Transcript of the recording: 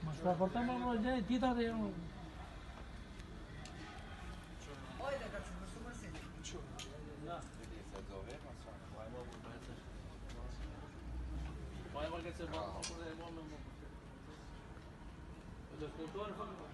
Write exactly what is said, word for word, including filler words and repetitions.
Ma sta portando una gente, tita de uno. Oj, da kad ću ga sumrsit. Da. Vidi se zove, ma sam. Ovaj mogu preseć. Ovaj mogu se mogu da je mogu. Da skulptura